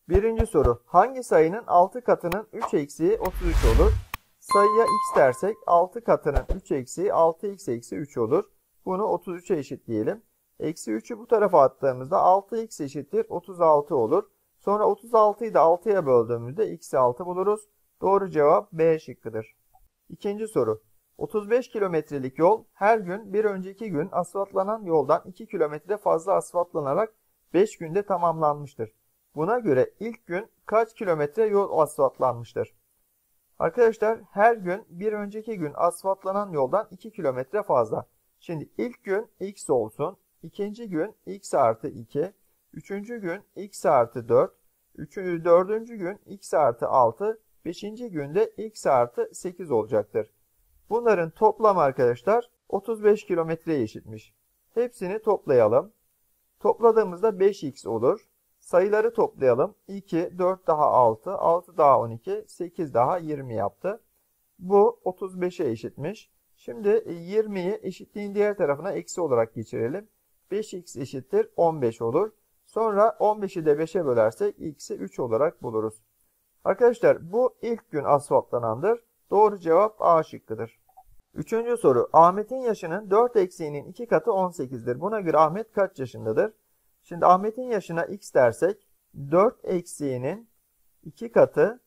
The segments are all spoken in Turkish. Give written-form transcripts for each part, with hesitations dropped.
Birinci soru. Hangi sayının 6 katının 3 eksiği 33 olur? Sayıya x dersek 6 katının 3 eksiği 6x eksi 3 olur. Bunu 33'e eşitleyelim. Eksi 3'ü bu tarafa attığımızda 6x eşittir 36 olur. Sonra 36'yı da 6'ya böldüğümüzde x'i 6 buluruz. Doğru cevap B şıkkıdır. İkinci soru. 35 kilometrelik yol her gün bir önceki gün asfaltlanan yoldan 2 kilometre fazla asfaltlanarak 5 günde tamamlanmıştır. Buna göre ilk gün kaç kilometre yol asfaltlanmıştır? Arkadaşlar her gün bir önceki gün asfaltlanan yoldan 2 kilometre fazla. Şimdi ilk gün x olsun. İkinci gün x artı 2. Üçüncü gün x artı 4. Dördüncü gün x artı 6. Beşinci günde x artı 8 olacaktır. Bunların toplamı arkadaşlar 35 kilometreye eşitmiş. Hepsini toplayalım. Topladığımızda 5x olur. Sayıları toplayalım. 2, 4 daha 6, 6 daha 12, 8 daha 20 yaptı. Bu 35'e eşitmiş. Şimdi 20'yi eşitliğin diğer tarafına eksi olarak geçirelim. 5x eşittir 15 olur. Sonra 15'i de 5'e bölersek x'i 3 olarak buluruz. Arkadaşlar bu ilk gün asfaltlanandır. Doğru cevap A şıkkıdır. Üçüncü soru. Ahmet'in yaşının 4 eksiğinin 2 katı 18'dir. Buna göre Ahmet kaç yaşındadır? Şimdi Ahmet'in yaşına x dersek 4 eksiğinin 2 katı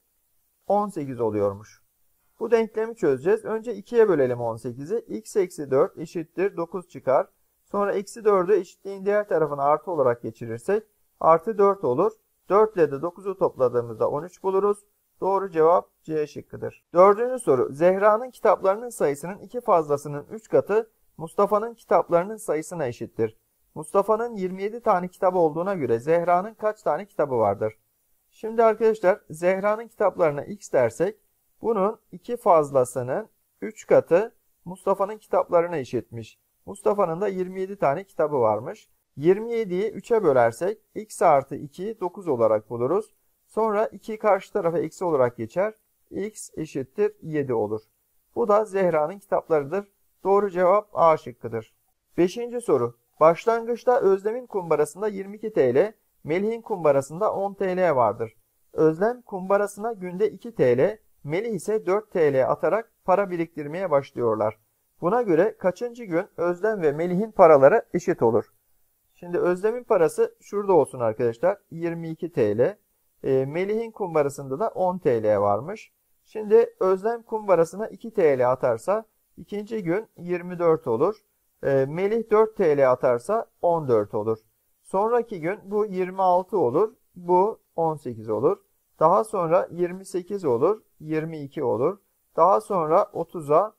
18 oluyormuş. Bu denklemi çözeceğiz. Önce 2'ye bölelim 18'i. X eksi 4 eşittir 9 çıkar. Sonra eksi 4'ü eşitliğin diğer tarafına artı olarak geçirirsek artı 4 olur. 4 ile de 9'u topladığımızda 13 buluruz. Doğru cevap C şıkkıdır. Dördüncü soru. Zehra'nın kitaplarının sayısının 2 fazlasının 3 katı Mustafa'nın kitaplarının sayısına eşittir. Mustafa'nın 27 tane kitabı olduğuna göre Zehra'nın kaç tane kitabı vardır? Şimdi arkadaşlar Zehra'nın kitaplarına x dersek bunun 2 fazlasının 3 katı Mustafa'nın kitaplarına eşitmiş. Mustafa'nın da 27 tane kitabı varmış. 27'yi 3'e bölersek x artı 2'yi 9 olarak buluruz. Sonra 2 karşı tarafa eksi olarak geçer. X eşittir 7 olur. Bu da Zehra'nın kitaplarıdır. Doğru cevap A şıkkıdır. Beşinci soru. Başlangıçta Özlem'in kumbarasında 22 TL, Melih'in kumbarasında 10 TL vardır. Özlem kumbarasına günde 2 TL, Melih ise 4 TL atarak para biriktirmeye başlıyorlar. Buna göre kaçıncı gün Özlem ve Melih'in paraları eşit olur? Şimdi Özlem'in parası şurada olsun arkadaşlar. 22 TL. Melih'in kumbarasında da 10 TL varmış. Şimdi Özlem kumbarasına 2 TL atarsa ikinci gün 24 olur. Melih 4 TL atarsa 14 olur. Sonraki gün bu 26 olur. Bu 18 olur. Daha sonra 28 olur. 22 olur. Daha sonra 30'a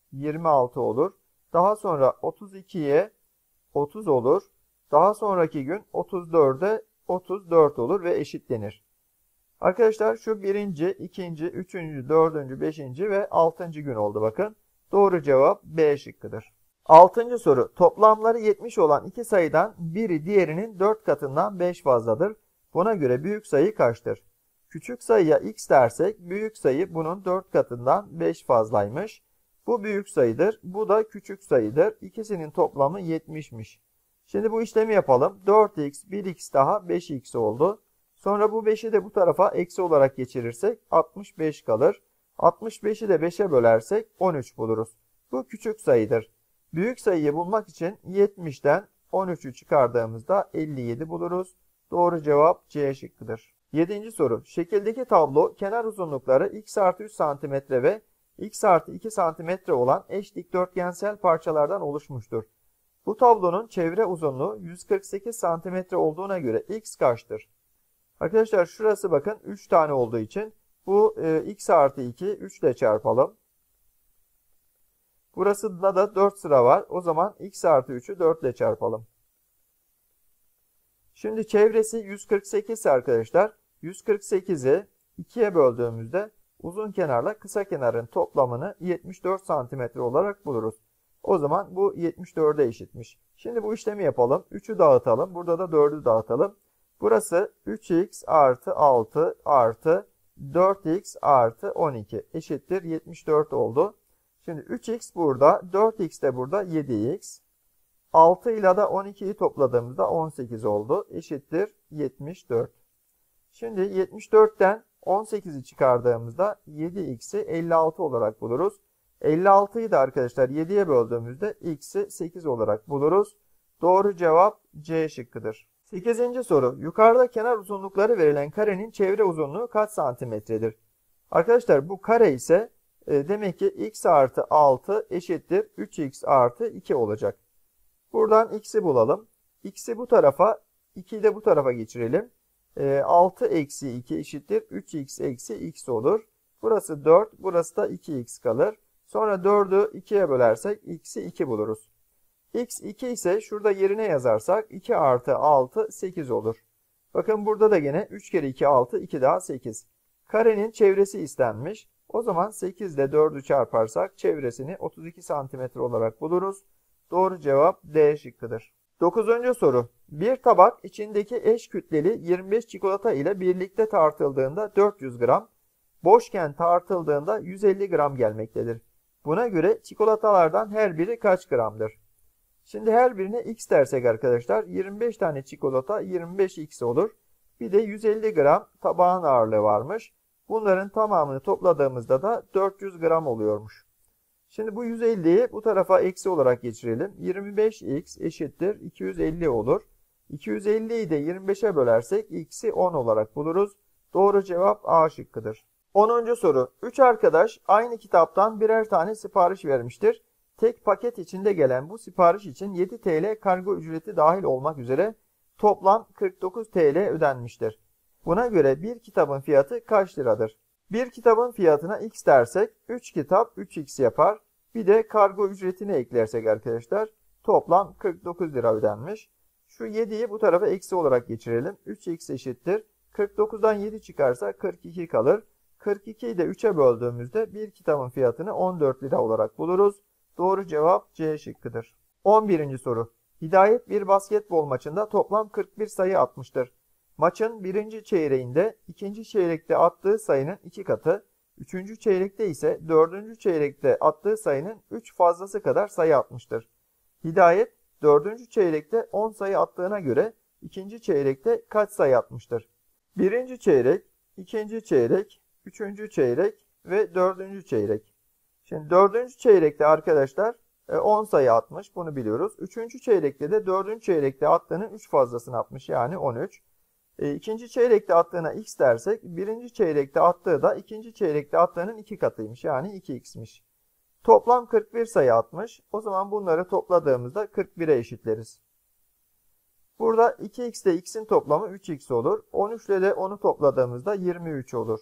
26 olur. Daha sonra 32'ye 30 olur. Daha sonraki gün 34'e 34 olur ve eşitlenir. Arkadaşlar şu birinci, ikinci, üçüncü, dördüncü, beşinci ve altıncı gün oldu bakın. Doğru cevap B şıkkıdır. Altıncı soru. Toplamları 70 olan iki sayıdan biri diğerinin 4 katından 5 fazladır. Buna göre büyük sayı kaçtır? Küçük sayıya x dersek büyük sayı bunun 4 katından 5 fazlaymış. Bu büyük sayıdır. Bu da küçük sayıdır. İkisinin toplamı 70'miş. Şimdi bu işlemi yapalım. 4x, 1x daha 5x oldu. Sonra bu 5'i de bu tarafa eksi olarak geçirirsek 65 kalır. 65'i de 5'e bölersek 13 buluruz. Bu küçük sayıdır. Büyük sayıyı bulmak için 70'ten 13'ü çıkardığımızda 57 buluruz. Doğru cevap C şıkkıdır. 7. soru. Şekildeki tablo kenar uzunlukları x artı 3 cm ve x artı 2 cm olan eş dikdörtgensel parçalardan oluşmuştur. Bu tablonun çevre uzunluğu 148 cm olduğuna göre x kaçtır? Arkadaşlar şurası bakın 3 tane olduğu için bu x artı 2 3 ile çarpalım. Burasında da 4 sıra var. O zaman x artı 3'ü 4 ile çarpalım. Şimdi çevresi 148 arkadaşlar. 148'i 2'ye böldüğümüzde uzun kenarla kısa kenarın toplamını 74 cm olarak buluruz. O zaman bu 74'e eşitmiş. Şimdi bu işlemi yapalım. 3'ü dağıtalım. Burada da 4'ü dağıtalım. Burası 3x artı 6 artı 4x artı 12 eşittir 74 oldu. Şimdi 3x burada, 4x de burada 7x. 6 ile de 12'yi topladığımızda 18 oldu. Eşittir 74. Şimdi 74'ten 18'i çıkardığımızda 7x'i 56 olarak buluruz. 56'yı da arkadaşlar 7'ye böldüğümüzde x'i 8 olarak buluruz. Doğru cevap C şıkkıdır. 8. soru. Yukarıda kenar uzunlukları verilen karenin çevre uzunluğu kaç santimetredir? Arkadaşlar bu kare ise demek ki x artı 6 eşittir 3x artı 2 olacak. Buradan x'i bulalım. X'i bu tarafa, 2'yi de bu tarafa geçirelim. 6 eksi 2 eşittir 3x eksi x olur. Burası 4, burası da 2x kalır. Sonra 4'ü 2'ye bölersek x'i 2 buluruz. X 2 ise şurada yerine yazarsak 2 artı 6 8 olur. Bakın burada da gene 3 kere 2 6, 2 daha 8. Karenin çevresi istenmiş. O zaman 8 ile 4'ü çarparsak çevresini 32 cm olarak buluruz. Doğru cevap D şıkkıdır. 9. soru. Bir tabak içindeki eş kütleli 25 çikolata ile birlikte tartıldığında 400 gram, boşken tartıldığında 150 gram gelmektedir. Buna göre çikolatalardan her biri kaç gramdır? Şimdi her birine x dersek arkadaşlar 25 tane çikolata 25x olur. Bir de 150 gram tabağın ağırlığı varmış. Bunların tamamını topladığımızda da 400 gram oluyormuş. Şimdi bu 150'yi bu tarafa eksi olarak geçirelim. 25x eşittir 250 olur. 250'yi de 25'e bölersek x'i 10 olarak buluruz. Doğru cevap A şıkkıdır. 10. soru. 3 arkadaş aynı kitaptan birer tane sipariş vermiştir. Tek paket içinde gelen bu sipariş için 7 TL kargo ücreti dahil olmak üzere toplam 49 TL ödenmiştir. Buna göre bir kitabın fiyatı kaç liradır? Bir kitabın fiyatına x dersek 3 kitap 3x yapar. Bir de kargo ücretini eklersek arkadaşlar toplam 49 lira ödenmiş. Şu 7'yi bu tarafa eksi olarak geçirelim. 3x eşittir. 49'dan 7 çıkarsa 42 kalır. 42'yi de 3'e böldüğümüzde bir kitabın fiyatını 14 lira olarak buluruz. Doğru cevap C şıkkıdır. 11. soru. Hidayet bir basketbol maçında toplam 41 sayı atmıştır. Maçın birinci çeyreğinde ikinci çeyrekte attığı sayının 2 katı, üçüncü çeyrekte ise dördüncü çeyrekte attığı sayının 3 fazlası kadar sayı atmıştır. Hidayet dördüncü çeyrekte 10 sayı attığına göre ikinci çeyrekte kaç sayı atmıştır? Birinci çeyrek, ikinci çeyrek, üçüncü çeyrek ve dördüncü çeyrek. Şimdi dördüncü çeyrekte arkadaşlar 10 sayı atmış, bunu biliyoruz. Üçüncü çeyrekte de dördüncü çeyrekte attığının 3 fazlasını atmış, yani 13. İkinci çeyrekte attığına x dersek birinci çeyrekte attığı da ikinci çeyrekte attığının 2 katıymış, yani 2x'miş. Toplam 41 sayı atmış. O zaman bunları topladığımızda 41'e eşitleriz. Burada 2x ile x'in toplamı 3x olur. 13 ile de 10'u topladığımızda 23 olur.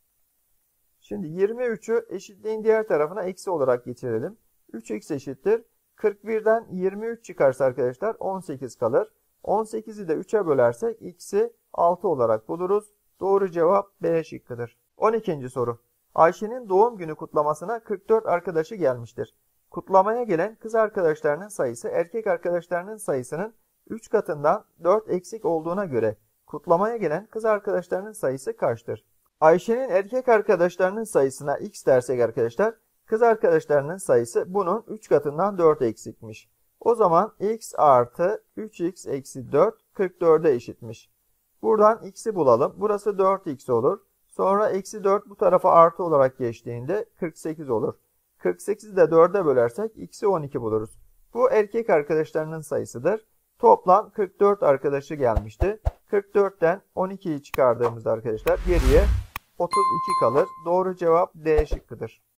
Şimdi 23'ü eşitliğin diğer tarafına eksi olarak geçirelim. 3x eşittir. 41'den 23 çıkarsa arkadaşlar 18 kalır. 18'i de 3'e bölersek x'i 6 olarak buluruz. Doğru cevap B şıkkıdır. 12. soru. Ayşe'nin doğum günü kutlamasına 44 arkadaşı gelmiştir. Kutlamaya gelen kız arkadaşlarının sayısı erkek arkadaşlarının sayısının 3 katından 4 eksik olduğuna göre kutlamaya gelen kız arkadaşlarının sayısı kaçtır? Ayşe'nin erkek arkadaşlarının sayısına x dersek arkadaşlar, kız arkadaşlarının sayısı bunun 3 katından 4 eksikmiş. O zaman x artı 3x eksi 4 44'e eşitmiş. Buradan x'i bulalım. Burası 4x olur. Sonra eksi 4 bu tarafa artı olarak geçtiğinde 48 olur. 48'i de 4'e bölersek x'i 12 buluruz. Bu erkek arkadaşlarının sayısıdır. Toplam 44 arkadaşı gelmişti. 44'ten 12'yi çıkardığımızda arkadaşlar geriye 32 kalır. Doğru cevap D şıkkıdır.